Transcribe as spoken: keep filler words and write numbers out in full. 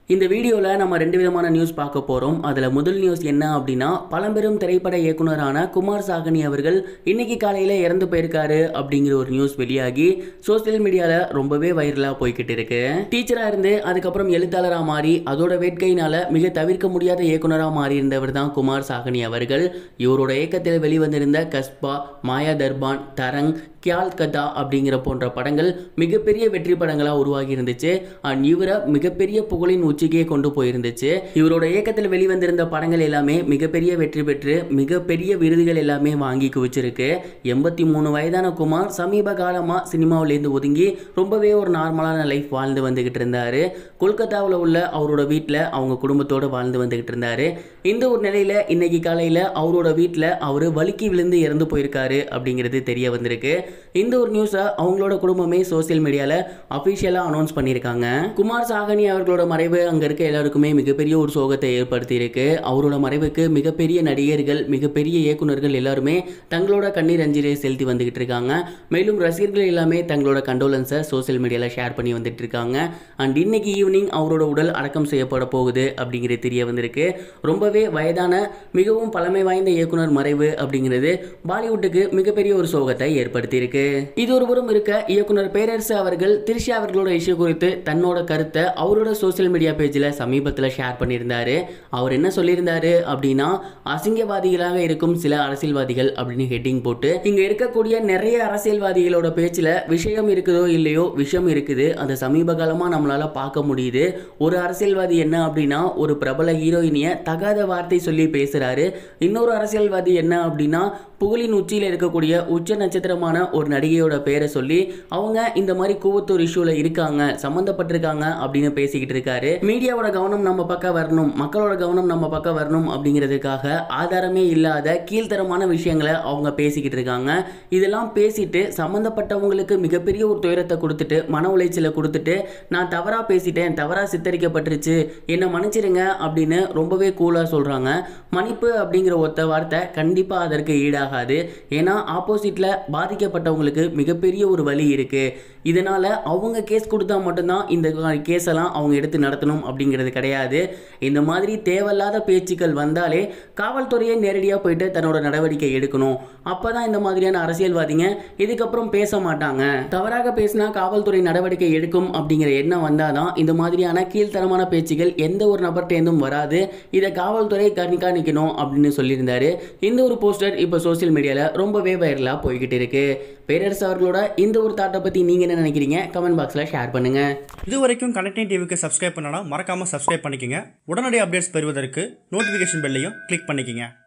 இந்த வீடியோல நம்ம ரெண்டு விதமான நியூஸ் பார்க்க போறோம். அதுல முதல் நியூஸ் என்ன அப்படின்னா, பழம்பெரும் திரைப்பட இயக்குனரான குமார் சாகனி அவர்கள் இன்னைக்கு காலையில இறந்து போயிருக்காரு அப்படிங்கிற ஒரு நியூஸ் வெளியாகி சோசியல் மீடியால ரொம்பவே வைரலா போய்கிட்டு இருக்கு. டீச்சரா இருந்து அதுக்கப்புறம் எழுத்தாளரா மாறி அதோட வேட்கையினால மிக தவிர்க்க முடியாத இயக்குனரா மாறி இருந்தவர் தான் குமார் சாகனி அவர்கள். இவரோட இயக்கத்தில் வெளிவந்திருந்த கஸ்பா, மாயா தர்பான், தரங், கியால் கதா அப்படிங்கிற போன்ற படங்கள் மிகப்பெரிய வெற்றி படங்களா உருவாகி இருந்துச்சு. அண்ட் இவரை மிகப்பெரிய புகழின் உச்சிக்கே கொண்டு போயிருந்துச்சு. இவரோட இயக்கத்தில் வெளிவந்திருந்த படங்கள் எல்லாமே மிகப்பெரிய வெற்றி பெற்று மிகப்பெரிய விருதுகள் எல்லாமே வாங்கி குவிச்சிருக்கு. எண்பத்தி மூணு வயதான குமார் சமீப காலமா சினிமாவிலேருந்து ஒதுங்கி ரொம்பவே ஒரு நார்மலான லைஃப் வாழ்ந்து வந்துகிட்டு இருந்தாரு. கொல்கத்தாவில் உள்ள அவரோட வீட்டில் அவங்க குடும்பத்தோடு வாழ்ந்து வந்துகிட்டு இருந்தாரு. இந்த ஒரு நிலையில இன்னைக்கு காலையில அவரோட வீட்டில் அவர் வலிக்கி விழுந்து இறந்து போயிருக்காரு அப்படிங்கிறது தெரிய வந்திருக்கு. இந்த ஒரு நியூஸை அவங்களோட குடும்பமே சோசியல் மீடியால அபிஷியலா அனௌன்ஸ் பண்ணியிருக்காங்க. குமார் சாகனி அவர்களோட மறைவு அங்க இருக்க எல்லாருக்குமே மிகப்பெரிய ஒரு சோகத்தை ஏற்படுத்தி இருக்கு. அவரோட மறைவுக்கு மிகப்பெரிய நடிகர்கள், மிகப்பெரிய இயக்குநர்கள் எல்லாருமே தங்களோட கண்ணீர் அஞ்சலியை செலுத்தி வந்துகிட்டு இருக்காங்க. மேலும் ரசிகர்கள் எல்லாமே தங்களோட கண்டோலன்ஸை சோசியல் மீடியால ஷேர் பண்ணி வந்துட்டு இருக்காங்க. அண்ட் இன்னைக்கு ஈவினிங் அவரோட உடல் அடக்கம் செய்யப்பட போகுது அப்படிங்கிறது தெரிய வந்திருக்கு. ரொம்பவே வயதான மிகவும் பழமை வாய்ந்த இயக்குனர் மறைவு அப்படிங்கிறது பாலிவுட்டுக்கு மிகப்பெரிய ஒரு சோகத்தை ஏற்படுத்தி இருக்கு. இது ஒருபுறம் இருக்க, இயக்குனர் பேரரசு அவர்கள் திரிஷா அவர்களோட இஷ்யூ குறித்து தன்னோட கருத்தை அவரோட சோசியல் மீடியா பேஜில் சமீபத்தில் ஷேர் பண்ணியிருந்தாரு. அவர் என்ன சொல்லியிருந்தாரு அப்படின்னா, அசிங்கவாதிகளாக இருக்கும் சில அரசியல்வாதிகள் அப்படின்னு ஹெட்டிங் போட்டு, இங்க இருக்கக்கூடிய நிறைய அரசியல்வாதிகளோட பேச்சில் விஷயம் இருக்குதோ இல்லையோ, விஷயம் இருக்குது. அதை சமீப காலமாக நம்மளால பார்க்க முடியுது. ஒரு அரசியல்வாதி என்ன அப்படின்னா, ஒரு பிரபல ஹீரோயினிய தகாத வார்த்தை சொல்லி பேசுறாரு. இன்னொரு அரசியல்வாதி என்ன அப்படின்னா, புகழின் உச்சியில் இருக்கக்கூடிய உச்ச நட்சத்திரமான ஒரு நடிகையோட பேரை சொல்லி அவங்க இந்த மாதிரி கூவத்தூர் இஷ்யூல இருக்காங்க, சம்பந்தப்பட்டிருக்காங்க அப்படின்னு பேசிக்கிட்டு இருக்காரு. மீடியாவோட கவனம் நம்ம பக்கம் வரணும், மக்களோட கவனம் நம்ம பக்கம் வரணும் அப்படிங்கிறதுக்காக ஆதாரமே இல்லாத கீழ்த்தரமான விஷயங்களை அவங்க பேசிக்கிட்டு இருக்காங்க. இதெல்லாம் பேசிட்டு சம்பந்தப்பட்டவங்களுக்கு மிகப்பெரிய ஒரு துயரத்தை கொடுத்துட்டு, மன உளைச்சலை கொடுத்துட்டு, நான் தவறா பேசிட்டேன், தவறா சித்தரிக்கப்பட்டுருச்சு, என்னை மன்னிச்சிருங்க அப்படின்னு ரொம்பவே கூலா சொல்றாங்க. மன்னிப்பு அப்படிங்கிற ஒத்த வார்த்தை கண்டிப்பா அதற்கு ஈடாகாது. ஏன்னா ஆப்போசிட்ல பாதிக்கப்பட்டவங்களுக்கு மிகப்பெரிய ஒரு வலி இருக்கு. இதனால அவங்க கேஸ் கொடுத்தா மட்டும்தான் இந்த கேஸ் எல்லாம் அவங்க எடுத்து நடத்தணும் அப்படிங்கிறது கிடையாது. இந்த மாதிரி தேவையில்லாத பேச்சுக்கள் வந்தாலே காவல்துறையை நேரடியாக போயிட்டு தன்னோட நடவடிக்கை எடுக்கணும். அப்பதான் இந்த மாதிரியான அரசியல்வாதிங்க இதுக்கப்புறம் பேச மாட்டாங்க. தவறாக பேசினா காவல்துறை நடவடிக்கை எடுக்கும் அப்படிங்கிற எண்ணம் வந்தாதான் இந்த மாதிரியான கீழ்த்தரமான பேச்சுகள் எந்த ஒரு நபர்கிட்டேருந்தும் வராது. இதை காவல்துறை கண்காணிக்கணும் அப்படின்னு சொல்லியிருந்தாரு. இந்த ஒரு போஸ்டர் இப்போ சோசியல் மீடியால ரொம்பவே வைரலா போய்கிட்டு இருக்கு. பேரரசு அவர்களோட இந்த ஒரு தாட்டை பத்தி நீங்க என்ன நினைக்கிறீங்க? கமெண்ட் பாக்ஸ்ல ஷேர் பண்ணுங்க. இது வரைக்கும் கனெக்டிங் டிவிக்கு சப்ஸ்கிரைப் பண்ணனா மறக்காம சப்ஸ்கிரைப் பண்ணிக்கங்க. உடனடி அப்டேட்ஸ் பெறுவதற்கு நோட்டிபிகேஷன் பெல்லையும் கிளிக் பண்ணிக்கங்க.